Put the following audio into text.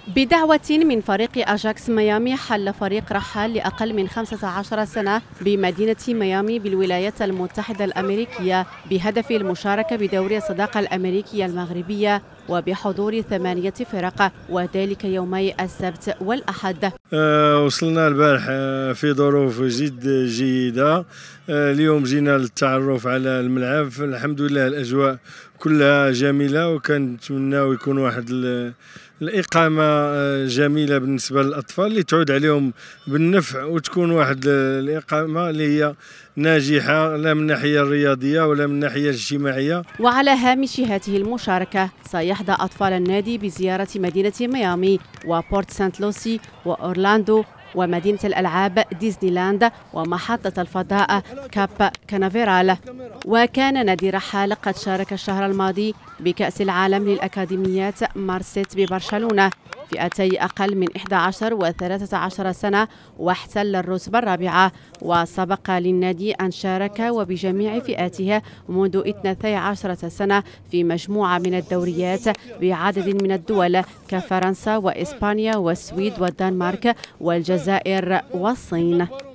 بدعوة من فريق أجاكس ميامي، حل فريق رحال لأقل من 15 سنة بمدينة ميامي بالولايات المتحدة الأمريكية بهدف المشاركة بدوري الصداقة الأمريكية المغربية وبحضور 8 فرق، وذلك يومي السبت والأحد. وصلنا البارح في ظروف جد جيدة. اليوم جينا للتعرف على الملعب، الحمد لله الأجواء كلها جميلة، وكنتمناو يكون واحد الإقامة جميلة بالنسبة للأطفال اللي تعود عليهم بالنفع، وتكون واحد الإقامة اللي هي ناجحة لا من الناحية الرياضية ولا من الناحية الاجتماعية. وعلى هامش هذه المشاركة سيحظى أطفال النادي بزيارة مدينة ميامي وبورت سانت لوسي وأورلاندو ومدينة الألعاب ديزني لاند ومحطة الفضاء كاب كانافيرال. وكان نادي رحال قد شارك الشهر الماضي بكأس العالم للأكاديميات مارسيت ببرشلونة فئتي أقل من 11 و 13 سنة، واحتل الرتبة الرابعة، وسبق للنادي أن شارك وبجميع فئاته منذ 12 سنة في مجموعة من الدوريات بعدد من الدول كفرنسا وإسبانيا والسويد والدنمارك والجزائر والصين.